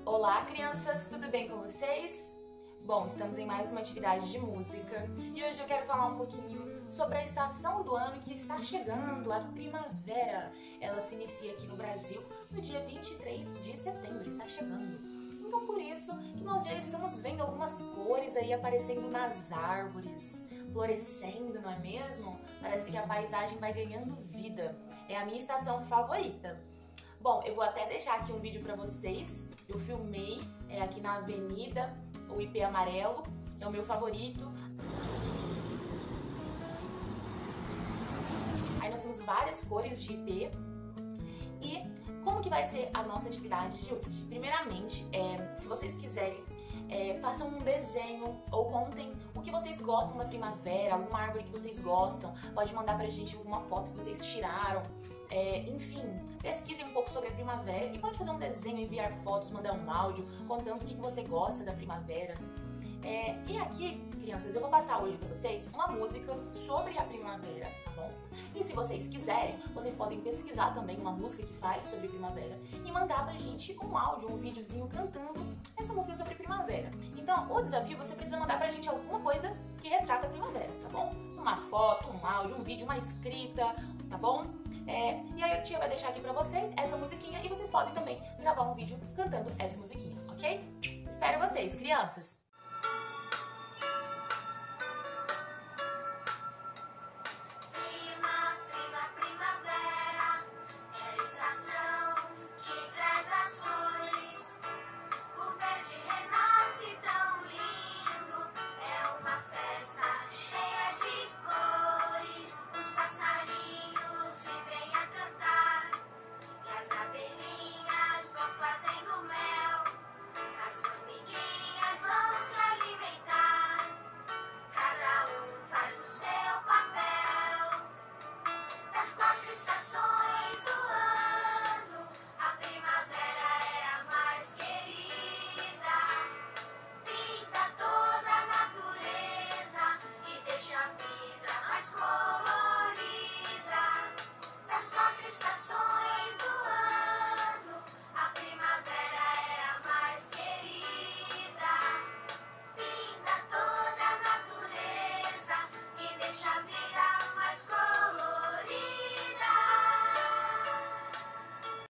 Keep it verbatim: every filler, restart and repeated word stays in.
Olá, crianças, tudo bem com vocês? Bom, estamos em mais uma atividade de música e hoje eu quero falar um pouquinho sobre a estação do ano que está chegando, a primavera. Ela se inicia aqui no Brasil no dia vinte e três de setembro, está chegando. Então por isso que nós já estamos vendo algumas cores aí aparecendo nas árvores, florescendo, não é mesmo? Parece que a paisagem vai ganhando vida. É a minha estação favorita. Bom, eu vou até deixar aqui um vídeo pra vocês. Eu filmei é, aqui na avenida, o ipê amarelo, é o meu favorito. Aí nós temos várias cores de ipê. E como que vai ser a nossa atividade de hoje? Primeiramente, é, se vocês quiserem, é, façam um desenho ou contem o que vocês gostam da primavera, alguma árvore que vocês gostam. Pode mandar pra gente alguma foto que vocês tiraram. É, enfim, pesquisem um pouco sobre a primavera e pode fazer um desenho, enviar fotos, mandar um áudio contando o que, que você gosta da primavera. É, e aqui, crianças, eu vou passar hoje pra vocês uma música sobre a primavera, tá bom? E se vocês quiserem, vocês podem pesquisar também uma música que fale sobre primavera e mandar pra gente um áudio, um videozinho cantando essa música sobre primavera. Então, o desafio, você precisa mandar pra gente alguma coisa que retrata a primavera, tá bom? Uma foto, um áudio, um vídeo, uma escrita, tá bom? É, e aí a tia vai deixar aqui pra vocês essa musiquinha e vocês podem também gravar um vídeo cantando essa musiquinha, ok? Espero vocês, crianças!